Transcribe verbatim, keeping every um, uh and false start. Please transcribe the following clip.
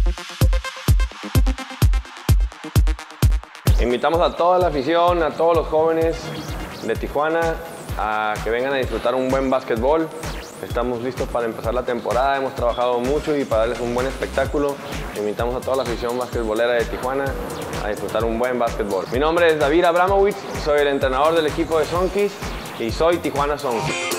Invitamos a toda la afición, a todos los jóvenes de Tijuana a que vengan a disfrutar un buen básquetbol. Estamos listos para empezar la temporada, hemos trabajado mucho y para darles un buen espectáculo. Invitamos a toda la afición basquetbolera de Tijuana a disfrutar un buen básquetbol. Mi nombre es David Abramovich, soy el entrenador del equipo de Sonkis y soy Tijuana Sonkis.